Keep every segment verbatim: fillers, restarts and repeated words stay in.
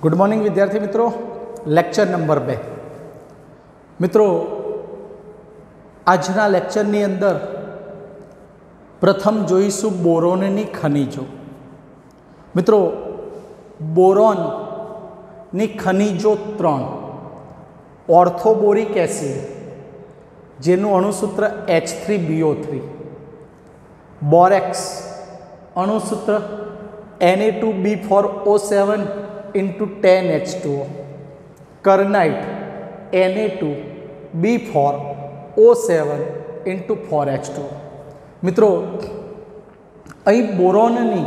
Good morning विद्यार्थी मित्रों, lecture number बे मित्रों आजना लेक्चरनी अंदर प्रथम जोईशु बोरोननी खनिजो। मित्रों बोरोन नी खनिजो त्रण ऑर्थोबोरिक एसिड जेनु अणुसूत्र H three B O three, borax अणुसूत्र N A two B four O seven into ten H two O, kernite N A two B four O seven into four H two. मित्रों अहीं बोरोननी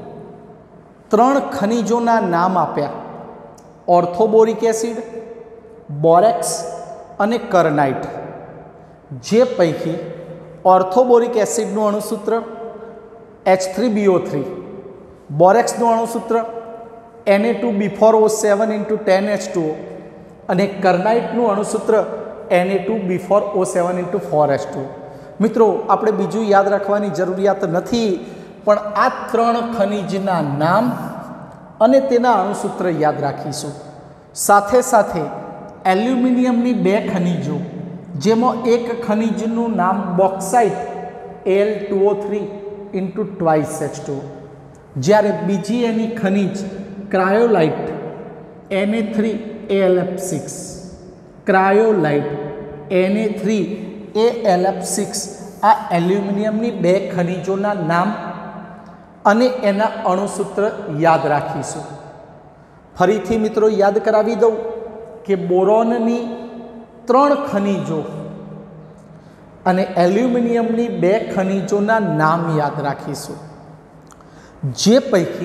त्रण खनिजोना नाम आप्या, orthoboric acid, borax अने kernite. जे पैकी orthoboric एसिडનું अणुसूत्र H three B O three, बोरेक्सનું अणुसूत्र N A two B four O seven into ten H two O અને કર્નાઇટનું અણુસૂત્ર N A two B four O seven into four H two. મિત્રો આપણે બીજું યાદ રાખવાની જરૂરિયાત નથી, પણ આ ત્રણ ખનિજના નામ અને તેના અણુસૂત્ર યાદ રાખીશું। સાથે સાથે એલ્યુમિનિયમની બે ખનિજો, જેમાં એક ખનિજનું નામ bauxite L two O three into twice H two, જ્યારે બીજી એની ખનિજ cryolite N A three A L F six, cryolite N A three A L F six आ एल्युमिनियमनी बे खनिजोना नाम अने एना अणुसूत्र याद राखीशुं। फरीथी मित्रों याद करावी दऊं के बोरोननी त्रण खनिजो अने एल्युमिनियमनी बे खनिजोना नाम याद राखीशुं। जे पैकी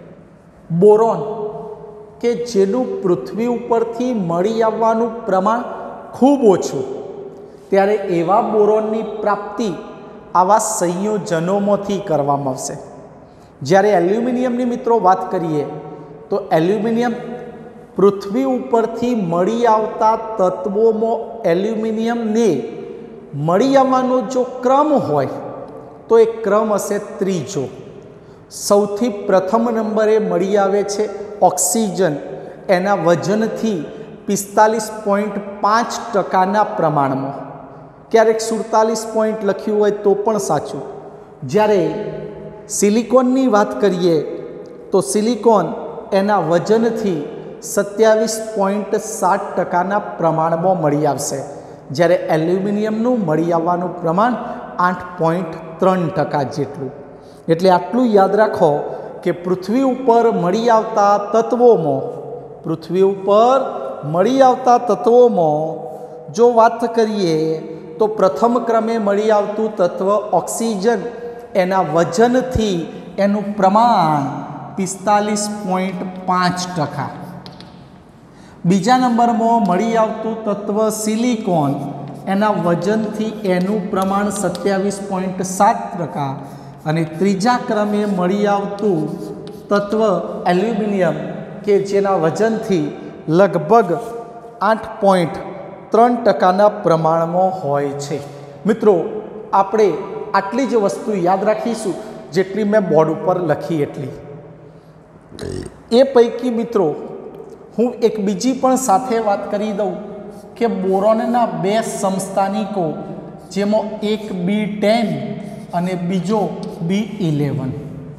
बोरोन के जेनु पृथ्वी उपरथी मळी आववानुं प्रमाण खूब ओछुं, त्यारे एवा बोरोननी प्राप्ति आवा संयोजनोमांथी करवामां आवशे। ज्यारे एल्युमिनियमनी मित्रों वात करीए तो एल्युमिनियम पृथ्वी उपरथी मळी आवता तत्वोमां एल्युमिनियमने मळी आववानो जो क्रम होय तो एक क्रम हशे त्रीजो। सौथी प्रथम नंबरे मळी आवे छे ऑक्सीजन, एना वजन थी पिस्तालीस पॉइंट पांच टकाना प्रमाण में, क्यारेक सुड़तालीस पॉइंट लख्यु होय तो पण साचुं। ज्यारे सिलिकॉननी बात करिए तो सिलिकॉन एना वजन थी सत्यावीस पॉइंट सात टकाना प्रमाण में मळी आवशे, ज्यारे एल्युमिनियमनुं मळी आववानुं प्रमाण आठ पॉइंट त्रण टका जेटलुं। एटले आटलुं याद राखो कि पृथ्वी पर मळी आवता तत्वों में पृथ्वी पर मळी आवता तत्वों में जो बात करिए तो प्रथम क्रमे मळी आवतुं तत्व ऑक्सीजन, एना वजन थी एनुं प्रमाण पिस्तालीस पॉइंट पांच टका। बीजा नंबर में मळी आवतुं तत्व सिलिकॉन, एना वजन थी एनुं प्रमाण सत्यावीस पॉइंट सात टका। અને ત્રીજા ક્રમે મળી આવતું તત્વ એલ્યુમિનિયમ કે જેના વજનથી લગભગ આઠ પોઈન્ટ ત્રણ ટકાના પ્રમાણમાં હોય છે। મિત્રો આપણે આટલી જ વસ્તુ યાદ રાખીશું જેટલી મેં બોર્ડ ઉપર લખી એટલી। એ પૈકી મિત્રો હું એક બીજી પણ સાથે વાત કરી દઉં કે બોરોનના બે સમસ્થાનિકો, જેમાં એક બી ટેન અને બીજો બી ઇલેવન,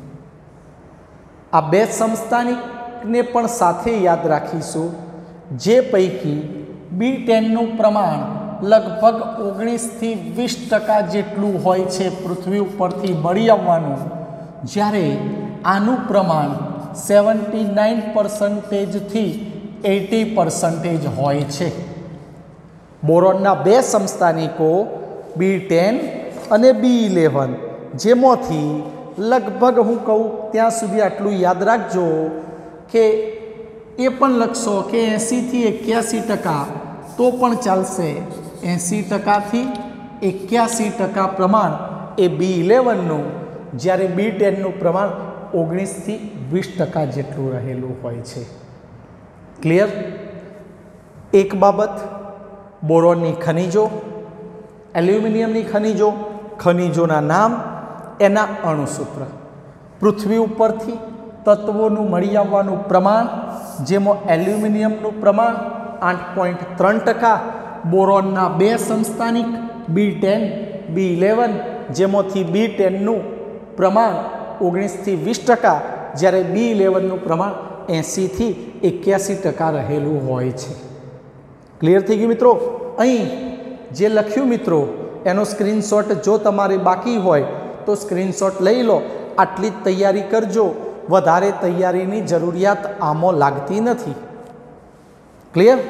આ બે સમસ્થાનિકને પણ સાથે યાદ રાખીશું। જે પૈકી બી ટેનનું પ્રમાણ લગભગ ઓગણીસથી વીસ ટકા જેટલું હોય છે પૃથ્વી ઉપરથી મળી આવવાનું, જ્યારે આનું પ્રમાણ સેવન્ટી નાઇન પર્સન્ટેજથી એટી પર્સન્ટેજ હોય છે। બોરોનના બે સમસ્થાનિકો બી ટેન અને બી ઇલેવન, જેમાંથી લગભગ હું કહું ત્યાં સુધી આટલું યાદ રાખજો કે એ પણ લખશો કે એંસીથી એક્યાસી ટકા તો પણ ચાલશે। એંસી ટકાથી એક્યાસી ટકા પ્રમાણ એ બી ઇલેવનનું, જ્યારે બી ટેનનું પ્રમાણ ઓગણીસથી વીસ ટકા જેટલું રહેલું હોય છે। ક્લિયર? એક બાબત બોરોનની ખનિજો, એલ્યુમિનિયમની ખનિજો, ખનિજોના નામ, એના અણુસૂત્ર। પૃથ્વી ઉપરથી તત્વોનું મળી આવવાનું પ્રમાણ, જેમાં એલ્યુમિનિયમનું પ્રમાણ આઠ પોઈન્ટ ત્રણ ટકા, બોરોનના બે સમસ્થાનિક બી ટેન બી ઇલેવન, જેમાંથી બી ટેનનું પ્રમાણ ઓગણીસથી વીસ ટકા, જ્યારે બી ઇલેવનનું પ્રમાણ એંસીથી એક્યાસી ટકા રહેલું હોય છે. ક્લિયર થઈ ગયું મિત્રો? અહીં જે લખ્યું મિત્રો એનો સ્ક્રીનશોટ જો તમારે બાકી હોય તો સ્ક્રીનશોટ લઈ લો. આટલી જ તૈયારી કરજો, વધારે તૈયારીની જરૂરિયાત આમાં લાગતી નથી. ક્લિયર?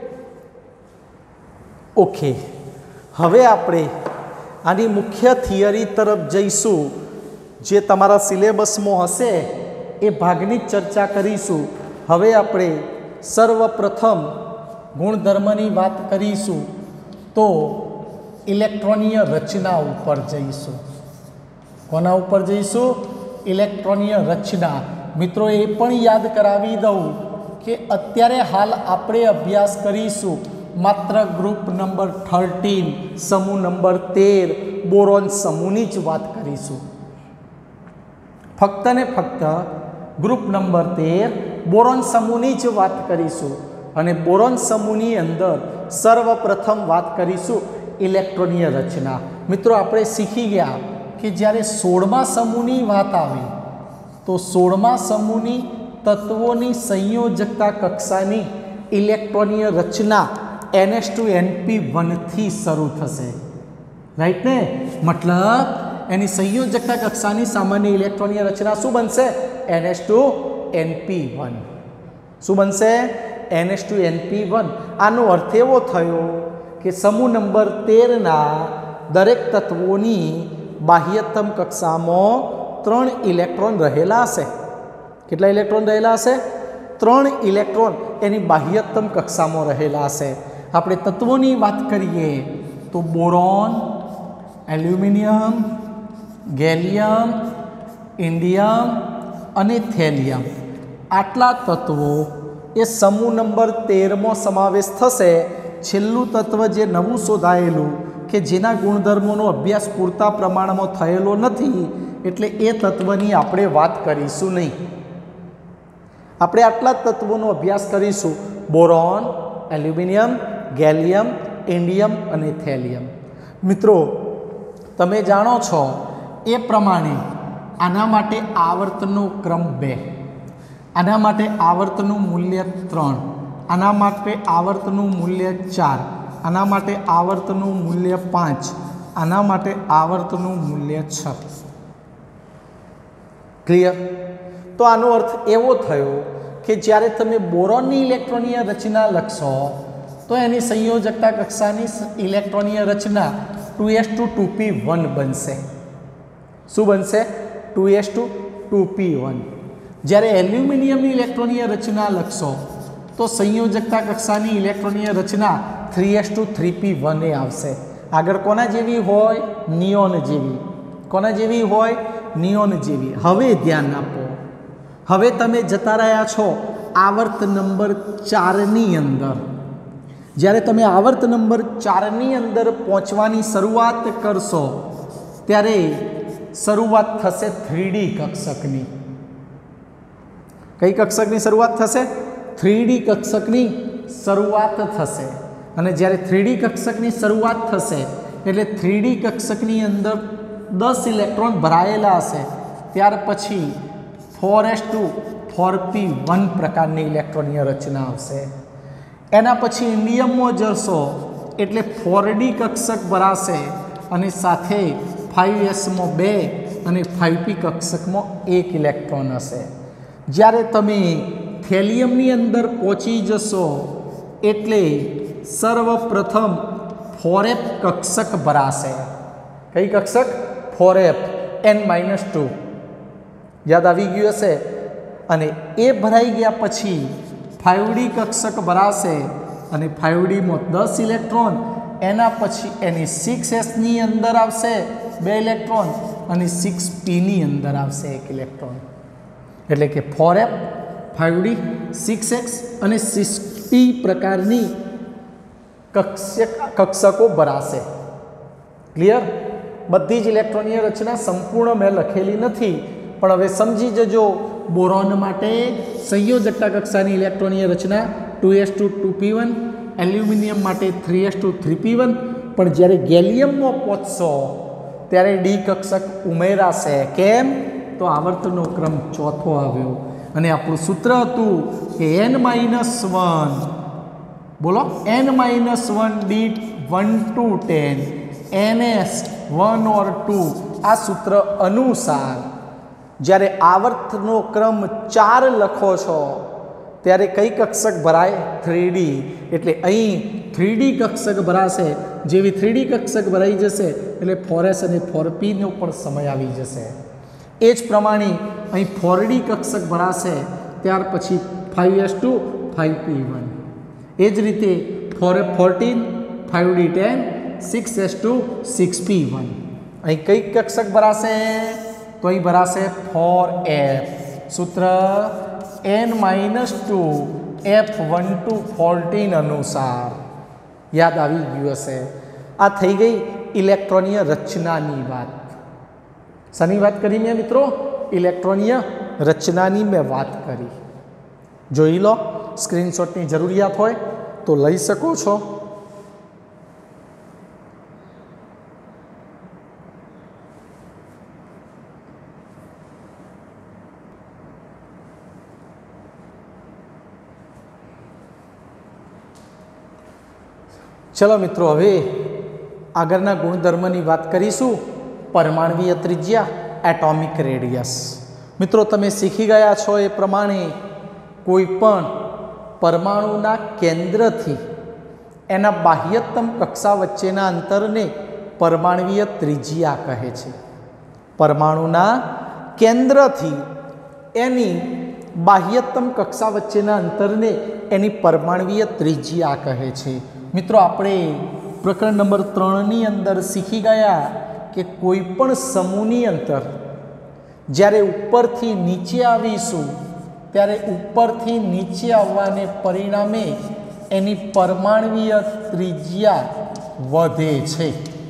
ઓકે, હવે આપણે આની મુખ્ય થિયરી તરફ જઈશું. જે તમારા સિલેબસમાં હશે એ ભાગની જ ચર્ચા કરીશું. હવે આપણે સર્વપ્રથમ ગુણધર્મની વાત કરીશું તો ઇલેક્ટ્રોનીય રચના ઉપર જઈશું. કોના ઉપર જઈશું? ઇલેક્ટ્રોનીય રચના. મિત્રો એ પણ યાદ કરાવી દઉં કે અત્યારે હાલ આપણે અભ્યાસ કરીશું માત્ર ગ્રુપ નંબર થર્ટીન, સમૂહ નંબર તેર, બોરોન સમૂહની જ વાત કરીશું. ફક્ત ને ફક્ત ગ્રુપ નંબર તેર બોરોન સમૂહની જ વાત કરીશું. અને બોરોન સમૂહની અંદર સર્વપ્રથમ વાત કરીશું ઇલેક્ટ્રોનીય રચના. મિત્રો આપણે શીખી ગયા કે જ્યારે સોળમા સમૂહની વાત આવે તો સોળમા સમૂહની તત્વોની સંયોજકતા કક્ષાની ઇલેક્ટ્રોનીય રચના N H two N P one થી શરૂ થશે. રાઈટ ને? મતલબ એની સંયોજકતા કક્ષાની સામાન્ય ઇલેક્ટ્રોનીય રચના શું બનશે? N H two N P one. શું બનશે? N H two N P one. આનો અર્થ એવો થયો કે સમૂહ નંબર તેરના દરેક તત્વોની બાહ્યતમ કક્ષામાં ત્રણ ઇલેક્ટ્રોન રહેલા હશે. કેટલા ઇલેક્ટ્રોન રહેલા હશે? ત્રણ ઇલેક્ટ્રોન એની બાહ્યતમ કક્ષામાં રહેલા હશે. આપણે તત્વોની વાત કરીએ તો બોરોન, એલ્યુમિનિયમ, ગેલિયમ, ઇન્ડિયમ અને થેલિયમ, આટલા તત્વો એ સમૂહ નંબર તેરમાં સમાવેશ થશે. છેલ્લું તત્વ જે નવું શોધાયેલું કે જેના ગુણધર્મોનો અભ્યાસ પૂરતા પ્રમાણમાં થયેલો નથી, એટલે એ તત્વની આપણે વાત કરીશું નહીં. આપણે આટલા જ તત્વોનો અભ્યાસ કરીશું: બોરોન, એલ્યુમિનિયમ, ગેલિયમ, ઇન્ડિયમ અને થેલિયમ. મિત્રો તમે જાણો છો એ પ્રમાણે આના માટે આવર્તનો ક્રમ બે, આના માટે આવર્તનું મૂલ્ય ત્રણ, આના માટે આવર્તનું મૂલ્ય ચાર, આના માટે આવર્તનું મૂલ્ય પાંચ, આના માટે આવર્તનું મૂલ્ય છ. ક્લિયર? તો આનો અર્થ એવો થયો કે જ્યારે તમે બોરોનની ઇલેક્ટ્રોનીય રચના લખશો તો એની સંયોજકતા કક્ષાની ઇલેક્ટ્રોનીય રચના two S two two P one બનશે. શું બનશે? Two S two two P one. જ્યારે એલ્યુમિનિયમની ઇલેક્ટ્રોનીય રચના લખશો તો સંયોજકતા કક્ષાની ઇલેક્ટ્રોનીય રચના three S two three P one એ આવશે. આગળ કોના જેવી હોય? નિયોન જેવી. કોના જેવી હોય? નિયોન જેવી. હવે ધ્યાન આપો, હવે તમે જતા રહ્યા છો આવર્ત નંબર ચારની અંદર. જ્યારે તમે આવર્ત નંબર ચારની અંદર પહોંચવાની શરૂઆત કરશો ત્યારે શરૂઆત થશે થ્રી ડી કક્ષકની. કઈ કક્ષકની શરૂઆત થશે? થ્રી ડી કક્ષકની શરૂઆત થશે. અને જ્યારે થ્રી ડી કક્ષકની શરૂઆત થશે એટલે થ્રી ડી કક્ષકની અંદર દસ ઇલેક્ટ્રોન ભરાયેલા હશે. ત્યાર પછી four S two four P one પ્રકારની ઇલેક્ટ્રોનીય રચના આવશે. એના પછી ઇન્ડિયમમાં જશો એટલે ફોર ડી કક્ષક ભરાશે અને સાથે ફાઇવ એસમાં બે અને ફાઇવ પી કક્ષકમાં એક ઇલેક્ટ્રોન હશે. જ્યારે તમે થેલિયમની અંદર પહોંચી જશો એટલે સર્વપ્રથમ ફોરેપ કક્ષક ભરાશે. કઈ કક્ષક? ફોરેપ એન માઇનસ ટુ. યાદ આવી ગયું હશે. અને એ ભરાઈ ગયા પછી ફાઇવ ડી કક્ષક ભરાશે અને ફાઇવ ડીમાં દસ ઇલેક્ટ્રોન. એના પછી એની સિક્સ એસની અંદર આવશે બે ઇલેક્ટ્રોન અને સિક્સ પીની અંદર આવશે એક ઇલેક્ટ્રોન. એટલે કે four F, five D, six S અને સિક્સ પી પ્રકારની કક્ષક કક્ષકો ભરાશે. ક્લિયર? બધી જ ઇલેક્ટ્રોનીય રચના સંપૂર્ણ મેં લખેલી નથી, પણ હવે સમજી જજો બોરોન માટે સંયોજકતા કક્ષાની ઇલેક્ટ્રોનીય રચના two S two two P one, aluminium માટે three S two three P one, પણ જ્યારે ગેલિયમમાં પહોંચશો ત્યારે ડી કક્ષક ઉમેરાશે. કેમ? તો આવર્તનનો ક્રમ ચોથો આવ્યો અને આપણું સૂત્ર હતું કે એન માઇનસ વન, બોલો N minus one D one two ten N S one or two. આ સૂત્ર અનુસાર જ્યારે આવર્તનો ક્રમ ચાર લખો છો ત્યારે કઈ કક્ષક ભરાય? Three D. એટલે અહીં થ્રી ડી કક્ષક ભરાશે. જેવી થ્રી ડી કક્ષક ભરાઈ જશે એટલે ફોર એસ અને ફોર પીનો પણ સમય આવી જશે. એ જ પ્રમાણે અહીં ફોર ડી કક્ષક ભરાશે, ત્યાર પછી five S two five P one. એ જ રીતે four fourteen five D ten six S two six P one. અહીં કઈ કક્ષક ભરાશે? તો અહીં ભરાશે ફોર એફ. સૂત્ર N minus two F one two fourteen અનુસાર. યાદ આવી ગયું હશે. આ થઈ ગઈ ઇલેક્ટ્રોનીય રચનાની વાત. શાની વાત કરી મેં મિત્રો? ઇલેક્ટ્રોનીય રચનાની મેં વાત કરી. જોઈ લો, સ્ક્રીનશોટની જરૂરિયાત હોય તો લઈ શકો છો. ચલો મિત્રો, હવે આગળના ગુણધર્મની વાત કરીશું. પરમાણવીય ત્રિજ્યા, એટોમિક રેડિયસ. મિત્રો તમે શીખી ગયા છો એ પ્રમાણે કોઈ પણ પરમાણુના કેન્દ્રથી એના બાહ્યતમ કક્ષા વચ્ચેના અંતરને પરમાણવીય ત્રિજ્યા કહે છે. પરમાણુના કેન્દ્રથી એની બાહ્યતમ કક્ષા વચ્ચેના અંતરને એની પરમાણવીય ત્રિજ્યા કહે છે. મિત્રો આપણે પ્રકરણ નંબર ત્રણની અંદર શીખી ગયા કે કોઈ પણ સમૂહની અંતર જ્યારે ઉપરથી નીચે આવીશું ત્યારે ઉપરથી નીચે આવવાને પરિણામે એની પરમાણવીય ત્રિજ્યા વધે છે.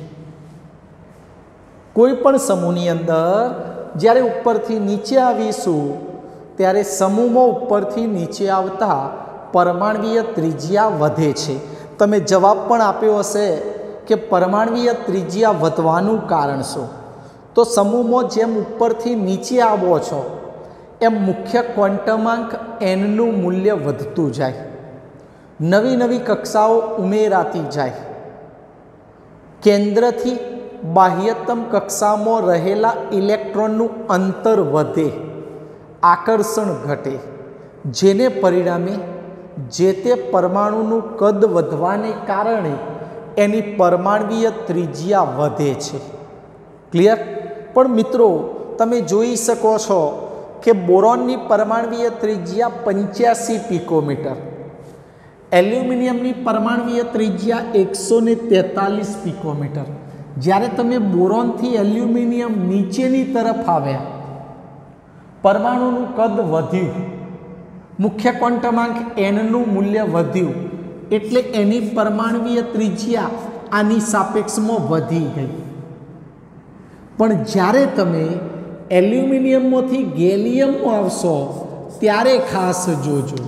કોઈ પણ સમૂહની અંદર જ્યારે ઉપરથી નીચે આવીશું ત્યારે સમૂહમાં ઉપરથી નીચે આવતા પરમાણવીય ત્રિજ્યા વધે છે. તમે જવાબ પણ આપ્યો હશે કે પરમાણવીય ત્રિજ્યા વધવાનું કારણ શું? તો સમૂહમાં જેમ ઉપરથી નીચે આવો છો એમ મુખ્ય ક્વોન્ટમાંક એનનું મૂલ્ય વધતું જાય, નવી નવી કક્ષાઓ ઉમેરાતી જાય, કેન્દ્રથી બાહ્યતમ કક્ષામાં રહેલા ઇલેક્ટ્રોનનું અંતર વધે, આકર્ષણ ઘટે, જેને પરિણામે જે તે પરમાણુનું કદ વધવાને કારણે એની પરમાણવીય ત્રિજ્યા વધે છે. ક્લિયર? પણ મિત્રો તમે જોઈ શકો છો કે બોરોનની પરમાણવીય ત્રિજ્યા પંચ્યાસી પિકોમીટર, એલ્યુમિનિયમની પરમાણવીય ત્રિજ્યા એકસો ને તેતાલીસ પિકોમીટર. જ્યારે તમે બોરોનથી એલ્યુમિનિયમ નીચેની તરફ આવ્યા, પરમાણુનું કદ વધ્યું, મુખ્ય ક્વોન્ટમાંક એનનું મૂલ્ય વધ્યું, એટલે એની પરમાણવીય ત્રિજ્યા આની સાપેક્ષમાં વધી ગઈ. પણ જ્યારે તમે એલ્યુમિનિયમમાંથી ગેલિયમમાં આવશો ત્યારે ખાસ જોજો,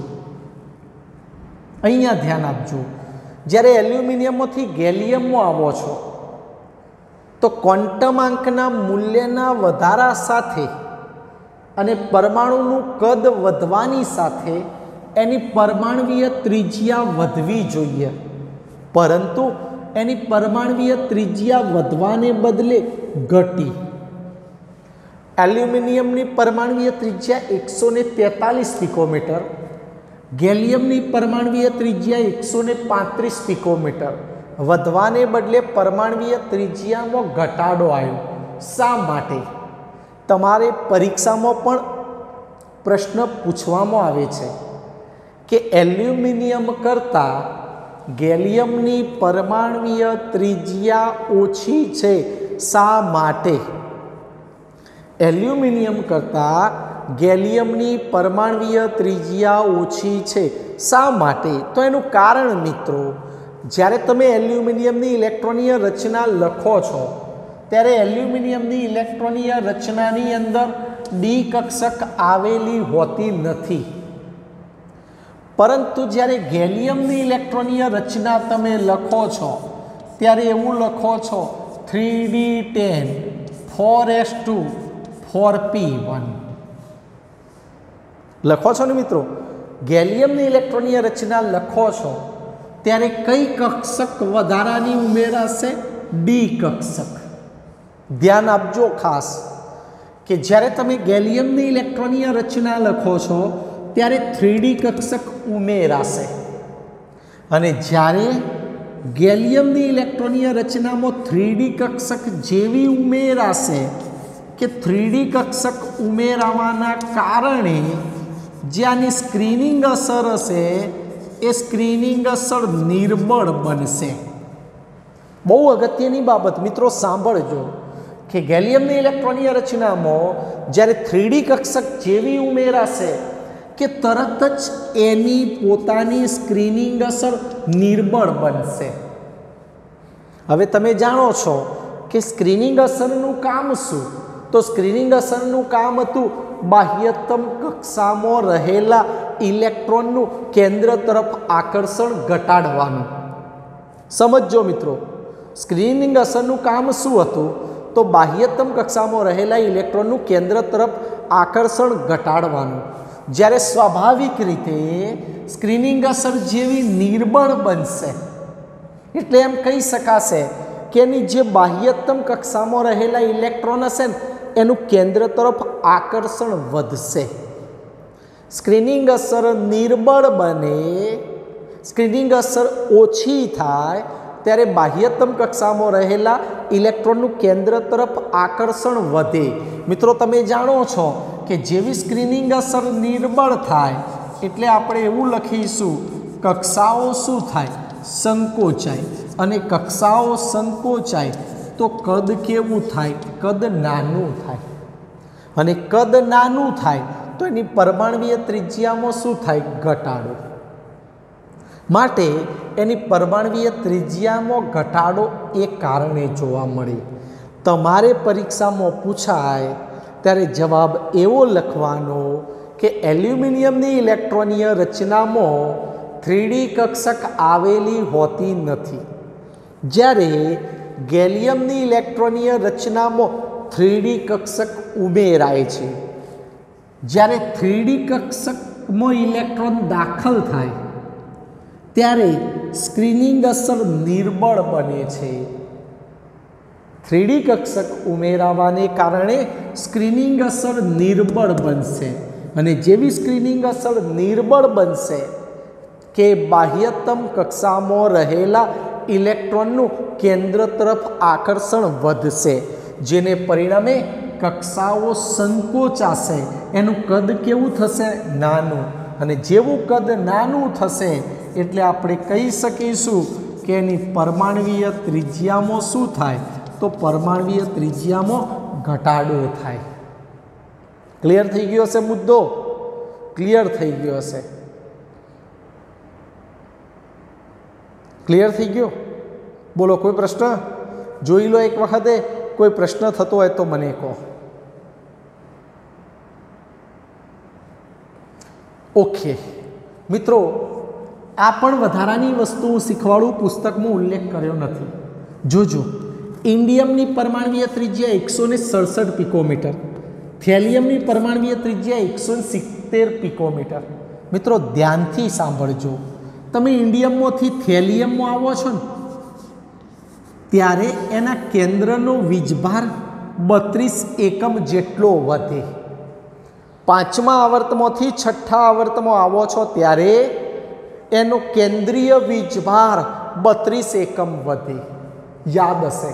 અહીંયા ધ્યાન આપજો. જ્યારે એલ્યુમિનિયમમાંથી ગેલિયમમાં આવો છો તો ક્વોન્ટમાંકના મૂલ્યના વધારા સાથે અને પરમાણુનું કદ વધવાની સાથે એની પરમાણવીય ત્રિજ્યા વધવી જોઈએ, પરંતુ એની પરમાણવીય ત્રિજ્યા વધવાને બદલે ઘટી. એલ્યુમિનિયમની પરમાણવીય ત્રિજ્યા એકસો ને તેતાલીસ પિકોમીટર, ગેલિયમની પરમાણવીય ત્રિજ્યા એકસો ને પાંત્રીસ પિકોમીટર, વધવાને બદલે પરમાણવીય ત્રિજ્યામાં ઘટાડો આવ્યો. શા માટે? તમારે પરીક્ષામાં પણ પ્રશ્ન પૂછવામાં આવે છે કે એલ્યુમિનિયમ કરતાં ગેલિયમની પરમાણવીય ત્રિજ્યા ઓછી છે, શા માટે? એલ્યુમિનિયમ કરતાં ગેલિયમની પરમાણવીય ત્રિજ્યા ઓછી છે, શા માટે? તો એનું કારણ મિત્રો, જ્યારે તમે એલ્યુમિનિયમની ઇલેક્ટ્રોનીય રચના લખો છો ત્યારે એલ્યુમિનિયમની ઇલેક્ટ્રોનીય રચનાની અંદર ડી કક્ષક આવેલી હોતી નથી, પરંતુ જ્યારે ગેલિયમની ઇલેક્ટ્રોનીય રચના તમે લખો છો ત્યારે એવું લખો છો three D ten four S two four P one લખો છો ને મિત્રો. ગેલિયમની ઇલેક્ટ્રોનીય રચના લખો છો ત્યારે કઈ કક્ષક વધારાની ઉમેરાશે? ડી કક્ષક. ધ્યાન આપજો ખાસ કે જ્યારે તમે ગેલિયમની ઇલેક્ટ્રોનીય રચના લખો છો ત્યારે થ્રી ડી કક્ષક ઉમેરાશે, અને જ્યારે ગેલિયમની ઇલેક્ટ્રોનીય રચનામાં થ્રી ડી કક્ષક જેવી ઉમેરાશે કે થ્રી ડી કક્ષક ઉમેરાવાના કારણે જે આની સ્ક્રીનિંગ અસર હશે એ સ્ક્રીનિંગ અસર નિર્બળ બનશે. બહુ અગત્યની બાબત મિત્રો સાંભળજો કે ગેલિયમની ઇલેક્ટ્રોનીય રચનામાં જ્યારે થ્રી ડી કક્ષક જેવી ઉમેરાશે કે તરત જ એની પોતાની સ્ક્રીનિંગ અસર નિર્બળ બનશે. હવે તમે જાણો છો કે સ્ક્રીનિંગ અસરનું કામ શું? તો સ્ક્રીનિંગ અસરનું કામ હતું બાહ્યતમ કક્ષામાં રહેલા ઇલેક્ટ્રોનનું કેન્દ્ર તરફ આકર્ષણ ઘટાડવાનું. સમજો મિત્રો, સ્ક્રીનિંગ અસરનું કામ શું હતું? તો બાહ્યતમ કક્ષામાં રહેલા ઇલેક્ટ્રોનનું કેન્દ્ર તરફ આકર્ષણ ઘટાડવાનું. જ્યારે સ્વાભાવિક રીતે સ્ક્રીનિંગ અસર જેવી નિર્બળ બનશે એટલે એમ કહી શકાશે કે એની જે બાહ્યતમ કક્ષામાં રહેલા ઇલેક્ટ્રોન હશે ને એનું કેન્દ્ર તરફ આકર્ષણ વધશે. સ્ક્રીનિંગ અસર નિર્બળ બને, સ્ક્રીનિંગ અસર ઓછી થાય ત્યારે બાહ્યતમ કક્ષામાં રહેલા ઇલેક્ટ્રોનનું કેન્દ્ર તરફ આકર્ષણ વધે. મિત્રો તમે જાણો છો કે જેવી સ્ક્રીનિંગ અસર નિર્બળ થાય એટલે આપણે એવું લખીશું કક્ષાઓ શું થાય? સંકોચાય. અને કક્ષાઓ સંકોચાય તો કદ કેવું થાય? કદ નાનું થાય. અને કદ નાનું થાય તો એની પરમાણ્વીય ત્રિજ્યામાં શું થાય? ઘટાડો. માટે એની પરમાણ્વીય ત્રિજ્યામાં ઘટાડો એ કારણે જોવા મળે. તમારે પરીક્ષામાં પૂછાય ત્યારે જવાબ એવો લખવાનો કે એલ્યુમિનિયમની ઇલેક્ટ્રોનીય રચનામાં થ્રી ડી કક્ષક આવેલી હોતી નથી, જ્યારે ગેલિયમની ઇલેક્ટ્રોનીય રચનામાં થ્રી ડી કક્ષક ઉમેરાય છે. જ્યારે થ્રી ડી કક્ષકમાં ઇલેક્ટ્રોન દાખલ થાય ત્યારે સ્ક્રીનિંગ અસર નિર્બળ બને છે. થ્રી ડી કક્ષક ઉમેરાવાને કારણે સ્ક્રીનિંગ અસર નિર્બળ બનશે, અને જેવી સ્ક્રીનિંગ અસર નિર્બળ બનશે કે બાહ્યતમ કક્ષામાં રહેલા ઇલેક્ટ્રોનનું કેન્દ્ર તરફ આકર્ષણ વધશે, જેને પરિણામે કક્ષાઓ સંકોચાશે. એનું કદ કેવું થશે? નાનું. અને જેવું કદ નાનું થશે એટલે આપણે કહી શકીશું કે એની પરમાણ્વીય ત્રિજ્યામાં શું થાય? તો પરમાણ્વીય ત્રિજ્યામાં ઘટાડો થાય. ક્લિયર થઈ ગયો હશે મુદ્દો? ક્લિયર થઈ ગયો હશે? ક્લિયર થઈ ગયો? બોલો, કોઈ પ્રશ્ન? જોઈ લો એક વખતે. કોઈ પ્રશ્ન થતો હોય તો મને કહો. ઓકે મિત્રો, આ પણ વધારાની વસ્તુ શીખવાડું, પુસ્તકમાં ઉલ્લેખ કર્યો નથી. જોજો, ઇન્ડિયમની પરમાણ્વીય ત્રિજ્યા એકસો ને સડસઠ પિકોમીટર, થેલિયમની પરમાણ્વીય ત્રિજ્યા એકસો સિત્તેર પિકોમીટર. મિત્રો ધ્યાનથી સાંભળજો. તમે ઇન્ડિયમમાંથી થેલિયમમાં આવો છો ને ત્યારે એના કેન્દ્રનો વીજભાર બત્રીસ એકમ જેટલો વધે. પાંચમા આવર્તમાંથી છઠ્ઠા આવર્તમાં આવો છો ત્યારે એનો કેન્દ્રીય વીજભાર બત્રીસ એકમ વધે. યાદ હશે?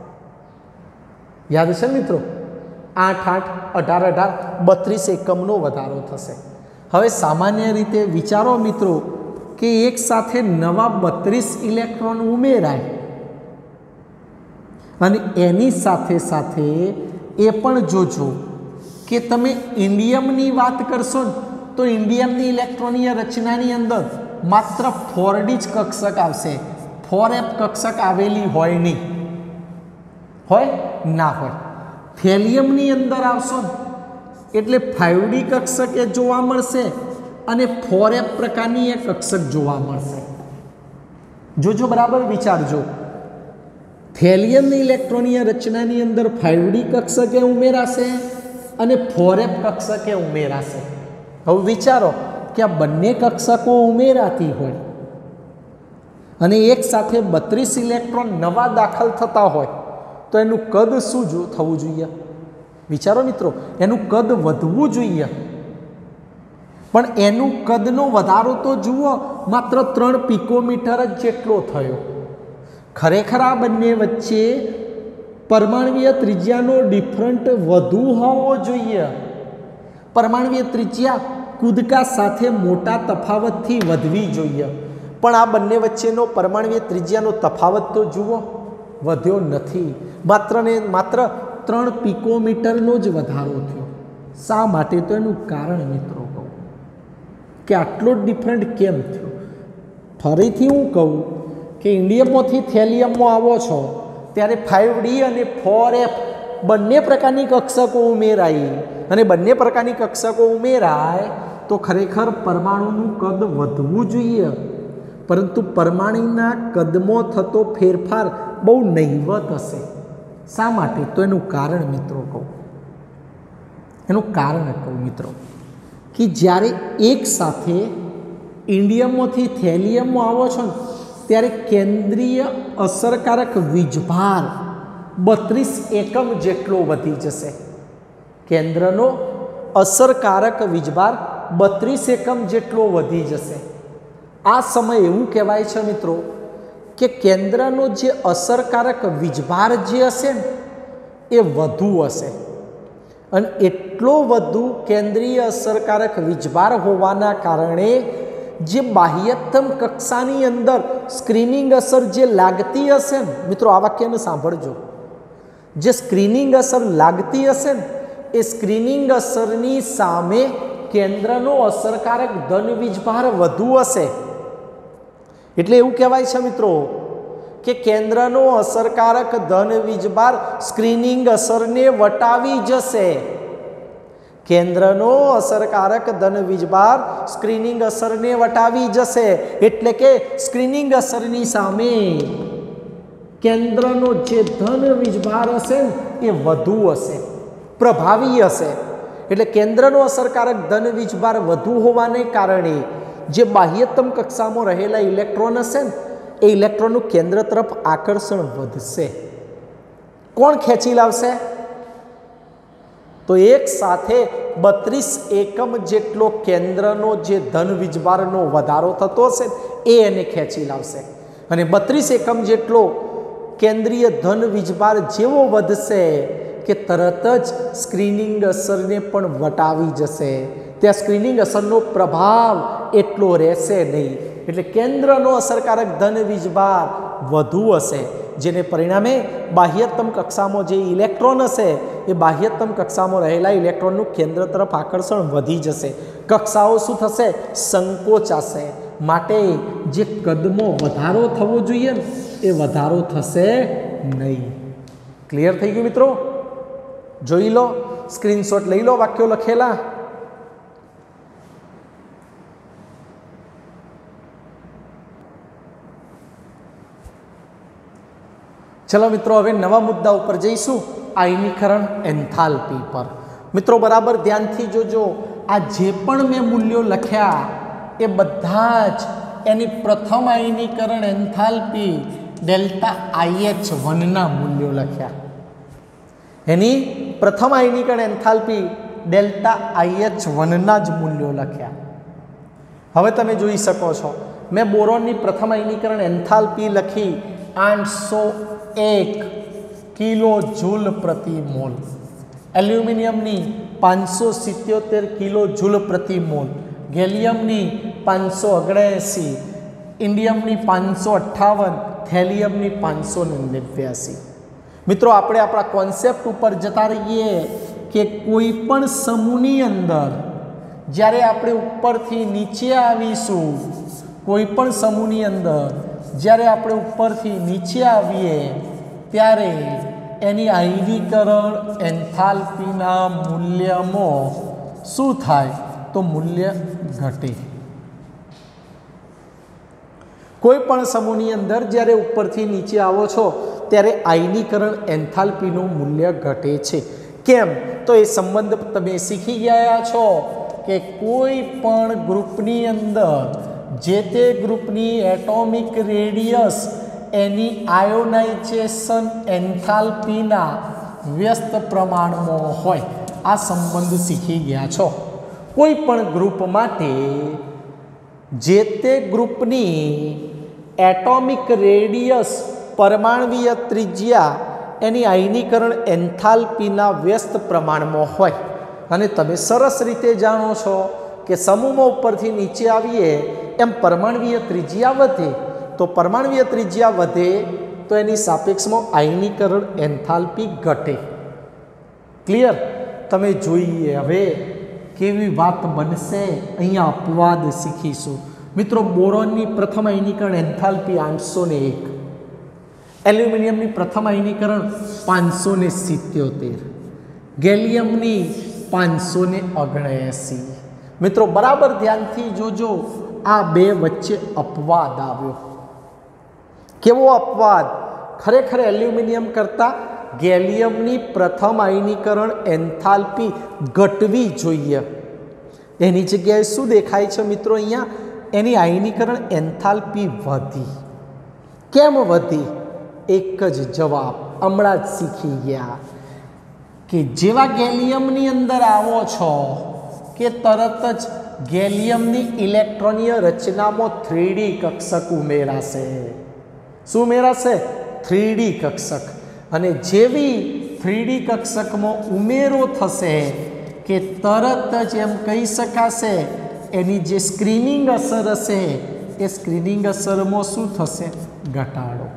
યાદ હશે મિત્રો? આઠ આઠ અઢાર અઢાર બત્રીસ એકમનો વધારો થશે. હવે સામાન્ય રીતે વિચારો મિત્રો કે એક સાથે નવા બત્રીસ ઇલેક્ટ્રોન ઉમેરાય અને એની સાથે સાથે એ પણ જોજો કે તમે ઇન્ડિયમની વાત કરશો તો ઇન્ડિયમની ઇલેક્ટ્રોનીય રચનાની અંદર માત્ર ફોર ડી જ કક્ષક આવશે. ફોર એફ કક્ષક આવેલી હોય નહીં. હોય ના હોય. થેલિયમની અંદર આવશો એટલે ફાઇવ ડી કક્ષક એ જોવા મળશે અને ફોર એફ પ્રકારની એક કક્ષક જોવા મળશે. જોજો બરાબર વિચારજો. થેલિયમની ઇલેક્ટ્રોનીય રચનાની અંદર ફાઇવ ડી કક્ષકે ઉમેરાશે અને ફોર એફ કક્ષકે ઉમેરાશે. હવે વિચારો કે આ બંને કક્ષકો ઉમેરાતી હોય અને એક સાથે બત્રીસ ઇલેક્ટ્રોન નવા દાખલ થતા હોય તો એનું કદ શું જો થવું જોઈએ? વિચારો મિત્રો, એનું કદ વધવું જોઈએ. પણ એનું કદનો વધારો તો જુઓ, માત્ર ત્રણ પિકોમીટર જ જેટલો થયો. ખરેખર આ બંને વચ્ચે પરમાણવીય ત્રિજ્યાનો ડિફરન્ટ વધુ હોવો જોઈએ. પરમાણવીય ત્રિજ્યા કૂદકા સાથે મોટા તફાવતથી વધવી જોઈએ. પણ આ બંને વચ્ચેનો પરમાણવીય ત્રિજ્યાનો તફાવત તો જુઓ, વધ્યો નથી. માત્ર ને માત્ર ત્રણ પિકોમીટરનો જ વધારો થયો. શા માટે? તો એનું કારણ મિત્રો કહું કે આટલો જ ડિફરન્ટ કેમ થયો. ફરીથી હું કહું કે ઇન્ડિયમમાંથી થેલિયમમાં આવો છો ત્યારે ફાઇવ ડી અને ફોર એફ બંને પ્રકારની કક્ષકો ઉમેરાઈ અને બંને પ્રકારની કક્ષકો ઉમેરાય તો ખરેખર પરમાણુનું કદ વધવું જોઈએ. પરંતુ પરમાણુના કદમાં થતો ફેરફાર બહુ નહિવત હશે. શા માટે? તો એનું કારણ મિત્રો કહું એનું કારણ કહું મિત્રો કે જ્યારે એક સાથે ઇન્ડિયમમાંથી થેલિયમમાં આવો છો ને ત્યારે કેન્દ્રીય અસરકારક વીજભાર બત્રીસ એકમ જેટલો વધી જશે. કેન્દ્રનો અસરકારક વીજભાર બત્રીસ એકમ જેટલો વધી જશે. આ સમય એવું કહેવાય છે મિત્રો કે કેન્દ્રનો જે અસરકારક વીજભાર જે હશે ને એ વધુ હશે અને એટલો વધુ કેન્દ્રીય અસરકારક વીજભાર હોવાના કારણે જે બાહ્યતમ કક્ષાની અંદર સ્ક્રીનિંગ અસર જે લાગતી હશે ને મિત્રો, આ વાક્યને સાંભળજો, જે સ્ક્રીનિંગ અસર લાગતી હશે ને એ સ્ક્રીનિંગ અસરની સામે કેન્દ્રનો અસરકારક ધન વીજભાર વધુ હશે. એટલે એવું કહેવાય છે મિત્રો કે કેન્દ્રનો અસરકારક ધન વીજભાર સ્ક્રીનિંગ અસરને વટાવી જશે. કેન્દ્રનો અસરકારક ધન વીજભાર સ્ક્રીનિંગ અસરને વટાવી જશે. એટલે કે સ્ક્રીનિંગ અસરની સામે કેન્દ્રનો જે ધન વીજભાર હશે ને એ વધુ હશે, પ્રભાવી હશે. એટલે કેન્દ્રનો અસરકારક ધન વીજભાર વધુ હોવાને કારણે જે બાહ્યતમ કક્ષામાં રહેલા ઇલેક્ટ્રોન હશે ને એ ઇલેક્ટ્રોનનું કેન્દ્ર તરફ આકર્ષણ વધશે. કોણ ખેંચી લાવશે? તો એક સાથે બત્રીસ એકમ જેટલો કેન્દ્રનો જે ધન વીજભારનો વધારો થતો હશે એ એને ખેંચી લાવશે. અને બત્રીસ એકમ જેટલો કેન્દ્રીય ધન વીજભાર જેવો વધશે કે તરત જ સ્ક્રીનિંગ અસરને પણ વટાવી જશે. ત્યાં સ્ક્રીનિંગ અસરનો પ્રભાવ એટલો રહેશે નહીં. એટલે કેન્દ્રનો અસરકારક ધન વીજભાર વધુ હશે, જેને પરિણામે બાહ્યતમ કક્ષામાં જે ઇલેક્ટ્રોન હશે એ બાહ્યતમ કક્ષામાં રહેલા ઇલેક્ટ્રોનનું કેન્દ્ર તરફ આકર્ષણ વધી જશે. કક્ષાઓ શું થશે? સંકોચાશે. માટે જે કદમાં વધારો થવો જોઈએ ને એ વધારો થશે નહીં. ક્લિયર થઈ ગયું મિત્રો? જોઈ લો, સ્ક્રીનશોટ લઈ લો વાક્યો લખેલા. ચલો મિત્રો, હવે નવા મુદ્દા ઉપર જઈશું, આયનીકરણ એન્થાલ્પી પર. મિત્રો બરાબર ધ્યાનથી જોજો. આ જે પણ મેં મૂલ્યો લખ્યા એ બધા જ એની પ્રથમ આયનીકરણ એન્થાલ્પી ડેલ્ટા આઈએચ વનના મૂલ્યો લખ્યા. એની પ્રથમ આયનીકરણ એન્થાલ્પી ડેલ્ટા આઈએચ વનના જ મૂલ્યો લખ્યા. હવે તમે જોઈ શકો છો મેં બોરોનની પ્રથમ આયનીકરણ એન્થાલ્પી લખી આઠસો એક કિલો જૂલ પ્રતિ મોલ, એલ્યુમિનિયમની પાંચસો સિત્યોતેર કિલો જૂલ પ્રતિ મોલ, ગેલિયમની પાંચસો ઓગણએંસી, ઇન્ડિયમની પાંચસો અઠ્ઠાવન, થેલિયમની પાંચસો નેવ્યાસી. મિત્રો આપણે આપણા કોન્સેપ્ટ ઉપર જતા રહીએ કે કોઈ પણ સમૂહની અંદર જ્યારે આપણે ઉપરથી નીચે આવીશું, કોઈ પણ સમૂહની અંદર જ્યારે આપણે ઉપરથી નીચે આવીએ ત્યારે એની આયનીકરણ એન્થાલ્પીના મૂલ્યમાં શું થાય તો મૂલ્ય ઘટે। કોઈ પણ સમૂહની અંદર જ્યારે ઉપરથી નીચે આવો છો ત્યારે આયનીકરણ એન્થાલ્પીનું મૂલ્ય ઘટે છે। કેમ તો એ સંબંધ તમે શીખી ગયા છો કે કોઈ પણ ગ્રુપની અંદર જે તે ગ્રુપની એટોમિક રેડિયસ એની આયોનાઇઝેશન એન્થાલ્પીના વ્યસ્ત પ્રમાણમાં હોય, આ સંબંધ શીખી ગયા છો। કોઈ પણ ગ્રુપ માટે જે તે ગ્રુપની એટોમિક રેડિયસ પરમાણવીય ત્રિજ્યા એની આયનીકરણ એન્થાલ્પીના વ્યસ્ત પ્રમાણમાં હોય। અને તમે સરસ રીતે જાણો છો કે સમૂહમાં ઉપરથી નીચે આવીએ એમ પરમાણવીય ત્રિજ્યા વધે, તો પરમાણવીય ત્રિજ્યા વધે તો એની સાપેક્ષમાં આયનીકરણ એન્થાલ્પી ઘટે। ક્લિયર? તમે જોઈએ હવે કેવી વાત બનશે, અહીંયા અપવાદ શીખીશું। મિત્રો, બોરોનની પ્રથમ આયનીકરણ એન્થાલ્પી આઠસો ને એક, એલ્યુમિનિયમની પ્રથમ આયનીકરણ પાંચસો ને સિત્યોતેર, ગેલિયમની પાંચસો ને ઓગણએંસી। મિત્રો બરાબર ધ્યાનથી જોજો, આ બે વચ્ચે અપવાદ આવ્યો। કેવો અપવાદ? ખરેખર એલ્યુમિનિયમ કરતાં ગેલિયમની પ્રથમ આયનીકરણ એન્થાલ્પી ઘટવી જોઈએ, એની જગ્યાએ શું દેખાય છે મિત્રો? અહીંયા એની આયનીકરણ એન્થાલ્પી વધી। કેમ વધી? એક જ જવાબ હમણાં જ શીખી ગયા કે જેવા ગેલિયમની અંદર આવો છો કે તરત જ ગેલિયમની ઇલેક્ટ્રોનીય રચનામાં થ્રી ડી કક્ષક ઉમેરાશે। શું ઉમેરાશે? થ્રી ડી કક્ષક। અને જેવી થ્રી ડી કક્ષકમાં ઉમેરો થશે કે તરત જ એમ કહી શકાશે એની જે સ્ક્રીનિંગ અસર હશે એ સ્ક્રીનિંગ અસરમાં શું થશે? ઘટાડો।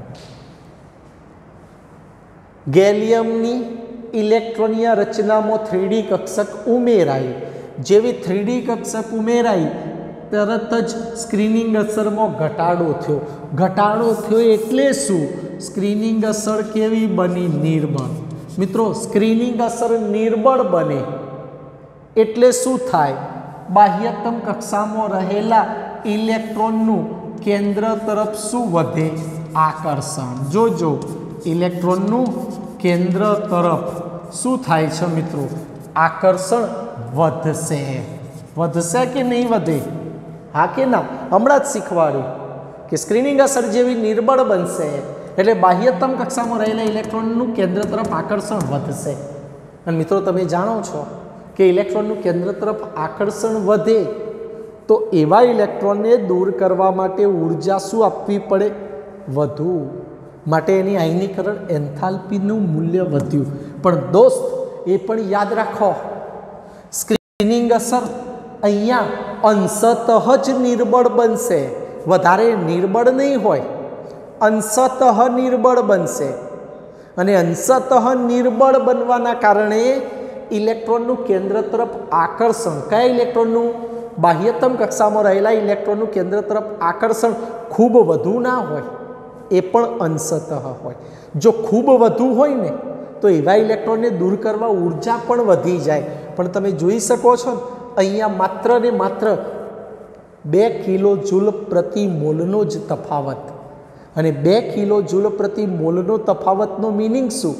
ગેલિયમની ઇલેક્ટ્રોનીય રચનામાં થ્રી ડી કક્ષક ઉમેરાઈ, જેવી થ્રી ડી કક્ષક ઉમેરાઈ તરત જ સ્ક્રીનિંગ અસરમાં ઘટાડો થયો। ઘટાડો થયો એટલે શું? સ્ક્રીનિંગ અસર કેવી બની? નિર્બળ। મિત્રો, સ્ક્રીનિંગ અસર નિર્બળ બને એટલે શું થાય? બાહ્યતમ કક્ષામાં રહેલા ઇલેક્ટ્રોનનું કેન્દ્ર તરફ શું વધે? આકર્ષણ। જોજો, ઇલેક્ટ્રોનનું કેન્દ્ર તરફ શું થાય છે મિત્રો? આકર્ષણ વધશે। વધશે કે નહીં વધે? હા કે ના? હમણાં જ શીખવાડ્યું કે સ્ક્રીનિંગ અસર જેવી નિર્બળ બનશે એટલે બાહ્યતમ કક્ષામાં રહેલા ઇલેક્ટ્રોનનું કેન્દ્ર તરફ આકર્ષણ વધશે। અને મિત્રો તમે જાણો છો કે ઇલેક્ટ્રોનનું કેન્દ્ર તરફ આકર્ષણ વધે તો એવા ઇલેક્ટ્રોનને દૂર કરવા માટે ઉર્જા શું આપવી પડે? વધુ। માટે એની આયનીકરણ એન્થાલ્પીનું મૂલ્ય વધ્યું। પણ દોસ્ત એ પણ યાદ રાખો, સ્ક્રીનિંગ અસર અહીંયા અંશતઃ જ નિર્બળ બનશે, વધારે નિર્બળ નહીં હોય, અંશતઃ નિર્બળ બનશે। અને અંશતઃ નિર્બળ બનવાના કારણે ઇલેક્ટ્રોનનું કેન્દ્ર તરફ આકર્ષણ, કયા ઇલેક્ટ્રોનનું? બાહ્યતમ કક્ષામાં રહેલા ઇલેક્ટ્રોનનું કેન્દ્ર તરફ આકર્ષણ ખૂબ વધુ ના હોય, એ પણ અંશતઃ હોય। જો ખૂબ વધુ હોય ને તો એવા ઇલેક્ટ્રોનને દૂર કરવા ઉર્જા પણ વધી જાય। પણ તમે જોઈ શકો છો અહીંયા માત્ર ને માત્ર બે કિલો જૂલ પ્રતિ મોલનો જ તફાવત, અને બે કિલો જૂલ પ્રતિ મોલનો તફાવતનો મિનિંગ શું?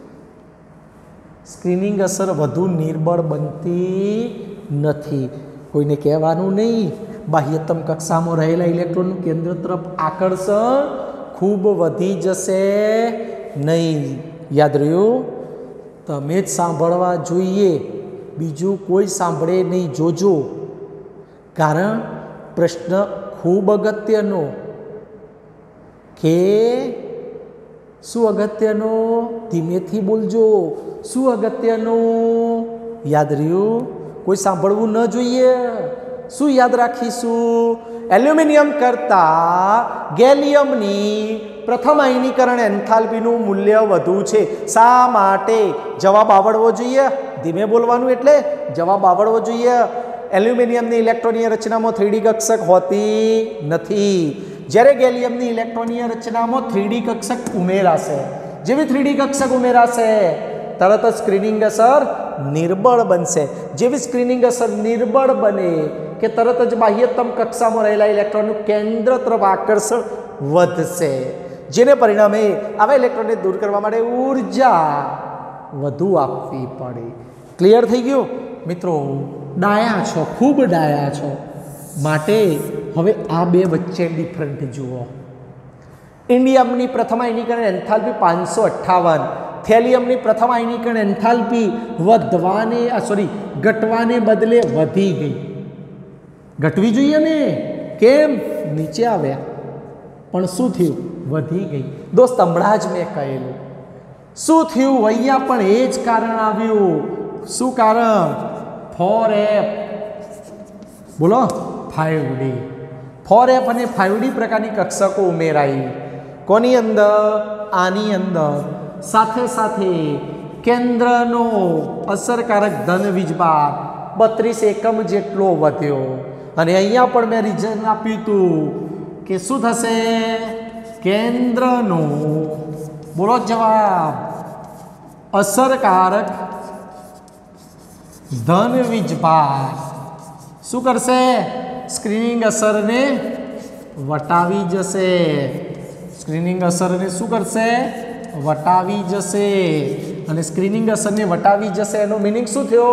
સ્ક્રીનિંગ અસર વધુ નિર્બળ બનતી નથી। કોઈને કહેવાનું નહીં બાહ્યતમ કક્ષામાં રહેલા ઇલેક્ટ્રોનનું કેન્દ્ર તરફ આકર્ષણ ખૂબ વધી જશે નહીં। યાદ રહ્યું? તમે જ સાંભળવા જોઈએ, બીજું કોઈ સાંભળે નહીં, જોજો। કારણ પ્રશ્ન ખૂબ અગત્યનો કે શું અગત્યનો? ધીમેથી બોલજો। શું અગત્યનો? યાદ રહ્યું? કોઈ સાંભળવું ન જોઈએ। શું યાદ રાખીશું? એલ્યુમિનિયમ કરતાં ગેલિયમની પ્રથમ આયનીકરણ એન્થાલ્પીનું મૂલ્ય વધુ છે। શા માટે? જવાબ આવડવો જોઈએ। ધીમે બોલવાનું એટલે જવાબ આવડવો જોઈએ। એલ્યુમિનિયમની ઇલેક્ટ્રોનીય રચનામાં થ્રી ડી કક્ષક હોતી નથી, જ્યારે ગેલિયમની ઇલેક્ટ્રોનીય રચનામાં થ્રી ડી કક્ષક ઉમેરાશે। જેવી થ્રી ડી કક્ષક ઉમેરાશે તરત જ સ્ક્રીનિંગ અસર નિર્બળ બનશે. જેવી સ્ક્રીનિંગ અસર નિર્બળ બને કે તરત જ બાહ્યતમ કક્ષામાં રહેલા ઇલેક્ટ્રોનનું કેન્દ્ર તરફ આકર્ષણ વધશે, જેને પરિણામે આવા ઇલેક્ટ્રોનને દૂર કરવા માટે ઉર્જા વધુ આપવી પડે. ક્લિયર થઈ ગયું મિત્રો? ડાયા છો, ખૂબ ડાયા છો. માટે હવે આ બે વચ્ચે ડિફરન્ટ જુઓ. ઇન્ડિયમની પ્રથમ આયનીકરણ એન્થાલ્પી પાંચસો અઠ્ઠાવન, થેલિયમની પ્રથમ આયનીકરણ એન્થાલ્પી વધવાને સોરી ઘટવાને બદલે વધી ગઈ. ઘટવી જોઈએ ને, કેમ? નીચે આવ્યા પણ શું થયું? વધી ગઈ. દોસ્ત હમણાં જ મેં કહેલું શું થયું? અહીંયા પણ એ જ કારણ આવ્યું. શું કારણ? ફોર એફ બોલો ફાઈવ ડી. ફોર એફ અને ફાઈવ ડી પ્રકારની કક્ષકો ઉમેરાઈ. કોની અંદર? આની અંદર. સાથે સાથે કેન્દ્રનો અસરકારક ધન વીજભાર બત્રીસ એકમ જેટલો વધ્યો. અને અહીંયા પણ મેં રીઝન આપ્યું હતું કે શું થશે? કેન્દ્રનો બોલો જવાબ અસરકારક ધન વીજભાર શું કરશે? સ્ક્રીનિંગ અસરને વટાવી જશે. સ્ક્રીનિંગ અસરને શું કરશે? વટાવી જશે. અને સ્ક્રીનિંગ અસરને વટાવી જશે એનો મિનિંગ શું થયો?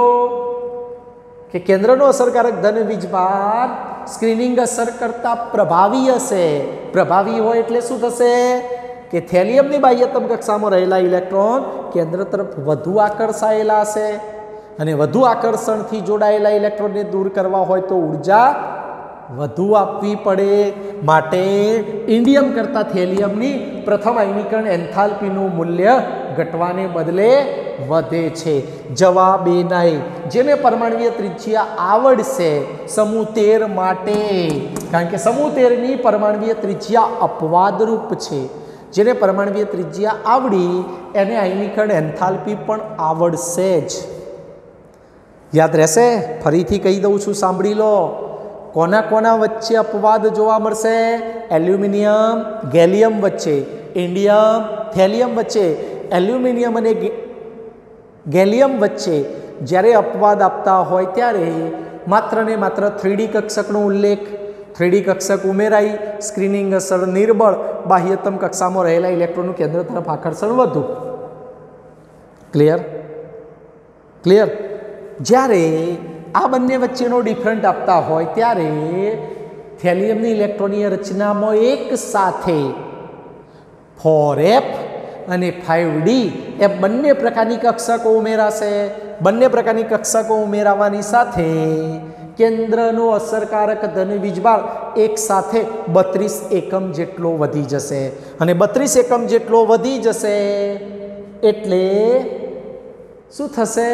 કે કેન્દ્રનો અસરકારક ધન વીજભાર સ્ક્રીનિંગ અસર કરતાં પ્રભાવી હશે. પ્રભાવી હોય એટલે શું થશે? કે થેલિયમની બાહ્યતમ કક્ષામાં રહેલા ઇલેક્ટ્રોન કેન્દ્ર તરફ વધુ આકર્ષાયેલા હશે. અને વધુ આકર્ષણથી જોડાયેલા ઇલેક્ટ્રોનને દૂર કરવા હોય તો ઉર્જા વધુ આપવી પડે. માટે ઇન્ડિયમ કરતાં થેલિયમની પ્રથમ આયનીકરણ એન્થાલ્પીનું મૂલ્ય ઘટવાને બદલે વધે છે. જવાબ એ નહીં. જેને પરમાણ્વીય ત્રિજ્યા આવડશે સમૂહ તેર માટે, કારણ કે સમૂહ તેરની પરમાણ્વીય ત્રિજ્યા અપવાદરૂપ છે. જેને પરમાણ્વીય ત્રિજ્યા આવડી એને આયનીકરણ એન્થાલ્પી પણ આવડશે જ. યાદ રહેશે? ફરીથી કહી દઉં છું, સાંભળી લો. કોના કોના વચ્ચે અપવાદ જોવા મળશે? એલ્યુમિનિયમ ગેલિયમ વચ્ચે, ઇન્ડિયમ થેલિયમ વચ્ચે, એલ્યુમિનિયમ અને ગેલિયમ વચ્ચે જ્યારે અપવાદ આપતા હોય ત્યારે માત્ર ને માત્ર થ્રી ડી કક્ષકનો ઉલ્લેખ. થ્રી ડી કક્ષક ઉમેરાઈ, સ્ક્રીનિંગ અસર નિર્બળ, બાહ્યતમ કક્ષામાં રહેલા ઇલેક્ટ્રોનનું કેન્દ્ર તરફ આકર્ષણ વધુ. ક્લિયર? ક્લિયર? જ્યારે આ બંને વચ્ચેનો ડિફરન્ટ આપતા હોય ત્યારે થેલિયમની ઇલેક્ટ્રોનીય રચનામાં એક સાથે ફોર એફ અને ફાઈવ ડી એ બંને પ્રકારની કક્ષકો ઉમેરાશે. બંને પ્રકારની કક્ષકો ઉમેરાવાની સાથે કેન્દ્રનો અસરકારક ધન વીજભાર એક સાથે બત્રીસ એકમ જેટલો વધી જશે. અને બત્રીસ એકમ જેટલો વધી જશે એટલે શું થશે?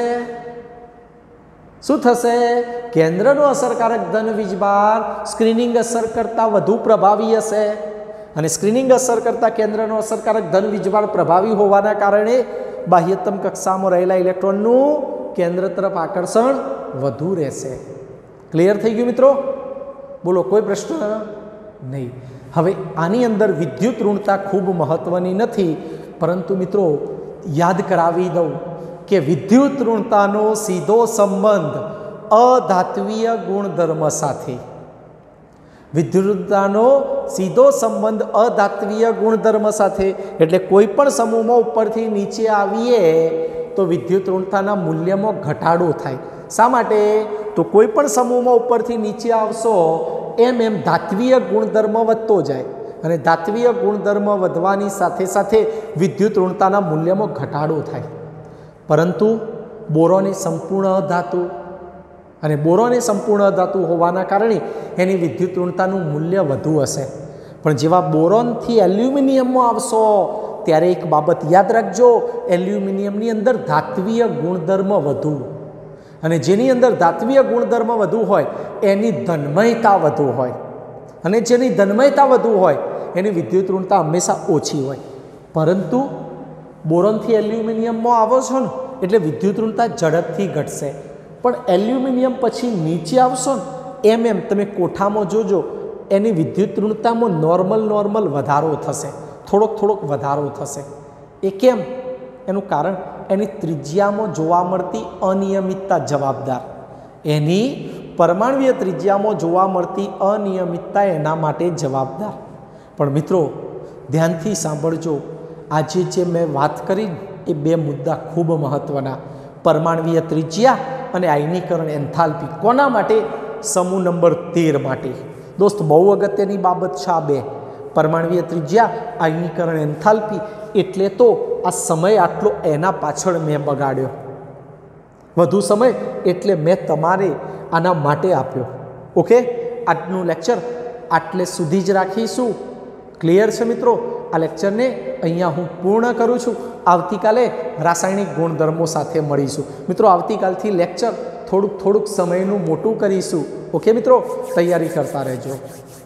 શું થશે? કેન્દ્રનો અસરકારક ધન વીજભાર સ્ક્રીનિંગ અસર કરતાં વધુ પ્રભાવી હશે. અને સ્ક્રીનિંગ અસર કરતાં કેન્દ્રનો અસરકારક ધન વીજભાર પ્રભાવી હોવાના કારણે બાહ્યતમ કક્ષામાં રહેલા ઇલેક્ટ્રોનનું કેન્દ્ર તરફ આકર્ષણ વધુ રહેશે. ક્લિયર થઈ ગયું મિત્રો? બોલો, કોઈ પ્રશ્ન નહીં. હવે આની અંદર વિદ્યુત ઋણતા ખૂબ મહત્વની નથી, પરંતુ મિત્રો યાદ કરાવી દઉં કે વિદ્યુત ઋણતાનો સીધો સંબંધ અધાત્વીય ગુણધર્મ સાથે વિદ્યુતતાનો સીધો સંબંધ અધાત્વીય ગુણધર્મ સાથે એટલે કોઈ પણ સમૂહમાં ઉપરથી નીચે આવીએ તો વિદ્યુત ઋણતાના મૂલ્યમાં ઘટાડો થાય. શા માટે? તો કોઈ પણ સમૂહમાં ઉપરથી નીચે આવશો એમ એમ ધાત્વીય ગુણધર્મ વધતો જાય અને ધાત્વીય ગુણધર્મ વધવાની સાથે સાથે વિદ્યુત ઋણતાના મૂલ્યમાં ઘટાડો થાય. પરંતુ બોરોન એ સંપૂર્ણ અધાતુ અને બોરોન એ સંપૂર્ણ અધાતુ હોવાના કારણે એની વિદ્યુત ઋણતાનું મૂલ્ય વધુ હશે. પણ જેવા બોરોનથી એલ્યુમિનિયમમાં આવશો ત્યારે એક બાબત યાદ રાખજો, એલ્યુમિનિયમની અંદર ધાત્વીય ગુણધર્મ વધુ અને જેની અંદર ધાત્વીય ગુણધર્મ વધુ હોય એની ધન્મયતા વધુ હોય અને જેની ધન્મયતા વધુ હોય એની વિદ્યુત ઋણતા હંમેશા ઓછી હોય. પરંતુ બોરોનથી એલ્યુમિનિયમમાં આવો છો ને એટલે વિદ્યુત ઋણતા ઝડપથી ઘટશે. પણ એલ્યુમિનિયમ પછી નીચે આવશો ને એમ એમ તમે કોઠામાં જોજો એની વિદ્યુત ઋણતામાં નોર્મલ નોર્મલ વધારો થશે, થોડોક થોડોક વધારો થશે. એ કેમ? એનું કારણ એની ત્રિજ્યામાં જોવા મળતી અનિયમિતતા જવાબદાર. એની પરમાણુય ત્રિજ્યામાં જોવા મળતી અનિયમિતતા એના માટે જવાબદાર. પણ મિત્રો ધ્યાનથી સાંભળજો, આજે જે મેં વાત કરી એ બે મુદ્દા ખૂબ મહત્ત્વના. પરમાણુય ત્રિજ્યા અને આયનીકરણ એન્થાલ્પી. કોના માટે? સમૂહ નંબર તેર માટે. દોસ્ત બહુ અગત્યની બાબત છે આ બે, પરમાણુય ત્રિજ્યા, આયનીકરણ એન્થાલ્પી. એટલે તો આ સમય આટલો એના પાછળ મેં બગાડ્યો, વધુ સમય એટલે મેં તમારે આના માટે આપ્યો. ઓકે, આજનું લેક્ચર આટલે સુધી જ રાખીશું. ક્લિયર છે મિત્રો? આ લેક્ચરને અહીંયા હું પૂર્ણ કરું છું. આવતીકાલે રાસાયણિક ગુણધર્મો સાથે મળીશું. મિત્રો આવતીકાલથી લેક્ચર થોડુંક થોડુંક સમયનું મોટું કરીશું. ઓકે મિત્રો, તૈયારી કરતા રહેજો.